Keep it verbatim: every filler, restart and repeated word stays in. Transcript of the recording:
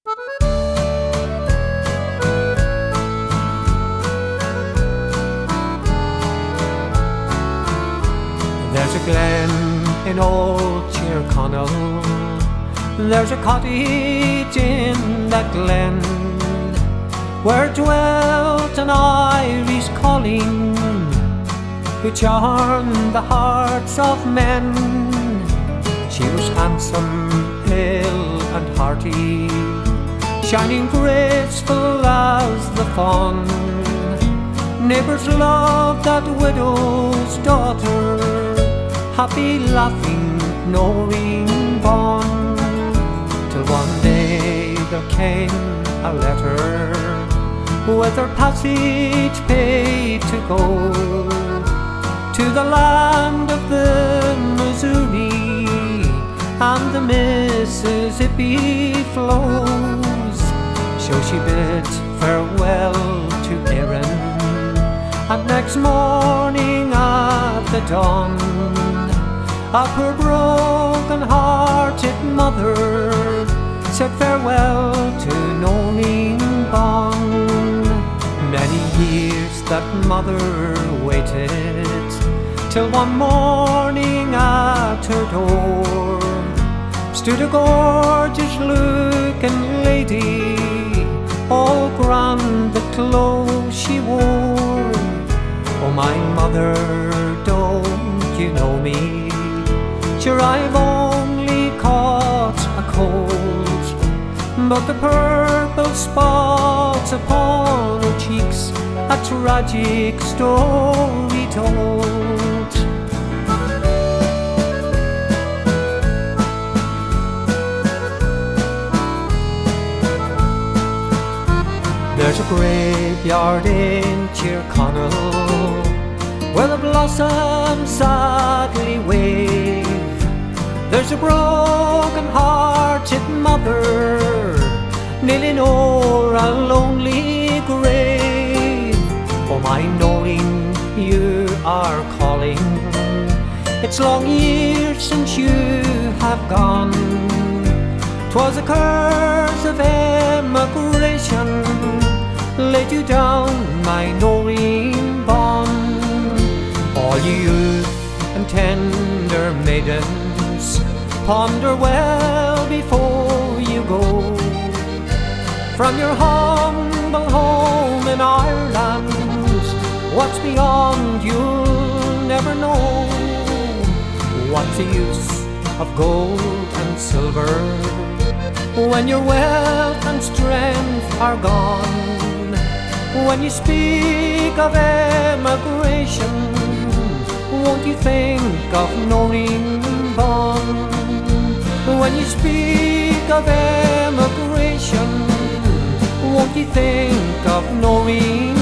There's a glen in old Tyrconnell, there's a cottage in that glen, where dwelt an Irish calling, who charmed the hearts of men. She was handsome, pale and hearty, shining graceful as the fawn. Neighbours loved that widow's daughter, happy, laughing, knowing bond. Till one day there came a letter, with her passage paid to go to the land of the Missouri and the Mississippi flows. So she bid farewell to Erin, and next morning at the dawn, a poor broken-hearted mother said farewell to Noreen Bond. Many years that mother waited, till one morning at her door stood a gorgeous looking lady, all grand the clothes she wore. Oh my mother, don't you know me? Sure, I've only caught a cold, but the purple spots upon her cheeks a tragic story told. There's a graveyard in Tyrconnell, where the blossoms sadly wave. There's a broken-hearted mother kneeling o'er a lonely grave. Oh my Noreen, you are calling, it's long years since you have gone. 'Twas a curse of emigration laid you down, my Noreen Bond. All you youth and tender maidens, ponder well before you go from your humble home in Ireland. What's beyond you'll never know. What's the use of gold and silver when your wealth and strength are gone? When you speak of emigration, won't you think of Noreen Bond? When you speak of emigration, won't you think of Noreen